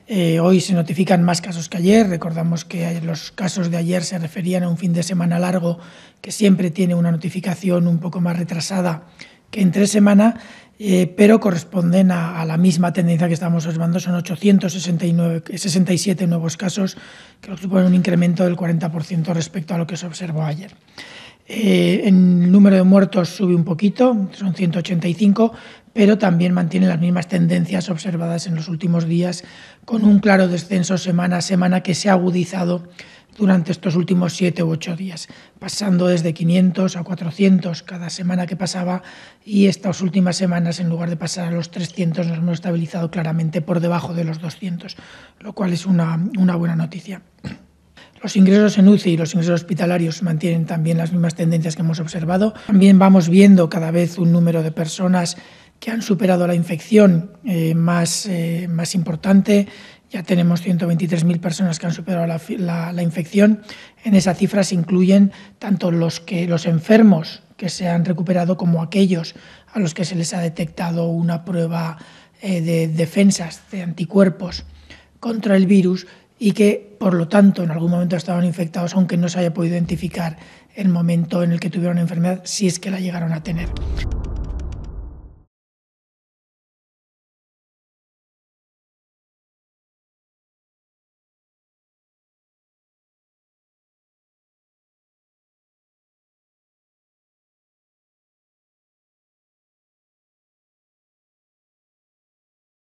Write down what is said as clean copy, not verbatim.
Hoy se notifican más casos que ayer. Recordamos que los casos de ayer se referían a un fin de semana largo que siempre tiene una notificación un poco más retrasada que entre semana, pero corresponden a la misma tendencia que estamos observando. Son 867 nuevos casos, que suponen un incremento del 40% respecto a lo que se observó ayer. El número de muertos sube un poquito, son 185, pero también mantiene las mismas tendencias observadas en los últimos días, con un claro descenso semana a semana que se ha agudizado durante estos últimos 7 u 8 días, pasando desde 500 a 400 cada semana que pasaba, y estas últimas semanas, en lugar de pasar a los 300, nos hemos estabilizado claramente por debajo de los 200, lo cual es una buena noticia. Los ingresos en UCI y los ingresos hospitalarios mantienen también las mismas tendencias que hemos observado. También vamos viendo cada vez un número de personas que han superado la infección más importante. Ya tenemos 123.000 personas que han superado la infección. En esa cifra se incluyen tanto los enfermos que se han recuperado como aquellos a los que se les ha detectado una prueba de defensas, de anticuerpos contra el virus, y que, por lo tanto, en algún momento estaban infectados, aunque no se haya podido identificar el momento en el que tuvieron la enfermedad, si es que la llegaron a tener.